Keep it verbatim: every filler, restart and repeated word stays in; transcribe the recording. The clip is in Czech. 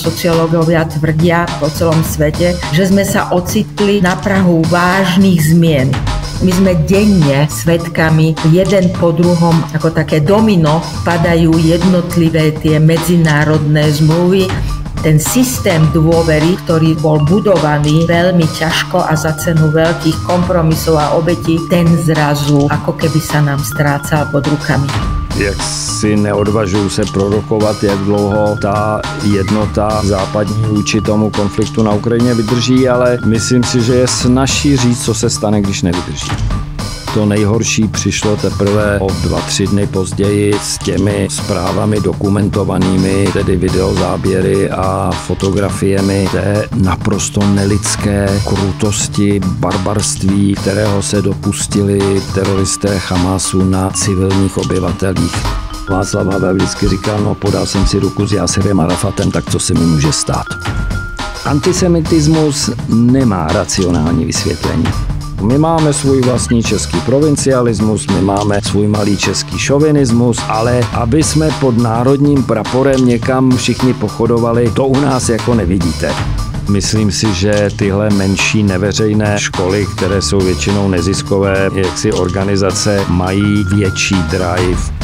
sociológovia tvrdia po celom svete, že sme sa ocitli na prahu vážnych zmien. My sme denne svedkami jeden po druhom, ako také domino, padajú jednotlivé tie medzinárodné zmluvy. Ten systém dôvery, ktorý bol budovaný veľmi ťažko a za cenu veľkých kompromisov a obetí, ten zrazu ako keby sa nám strácal pod rukami. Jak si neodvažuju se prorokovat, jak dlouho ta jednota západní vůči tomu konfliktu na Ukrajině vydrží, ale myslím si, že je snazší říct, co se stane, když nevydrží. To nejhorší přišlo teprve o dva, tři dny později s těmi zprávami dokumentovanými, tedy videozáběry a fotografiemi té naprosto nelidské krutosti, barbarství, kterého se dopustili teroristé Hamasu na civilních obyvatelích. Václav Havel vždycky říkal, no podal jsem si ruku s Jásirem Arafatem, tak co se mi může stát. Antisemitismus nemá racionální vysvětlení. My máme svůj vlastní český provincialismus, my máme svůj malý český šovinismus, ale aby jsme pod národním praporem někam všichni pochodovali, to u nás jako nevidíte. Myslím si, že tyhle menší neveřejné školy, které jsou většinou neziskové jaksi organizace, mají větší drive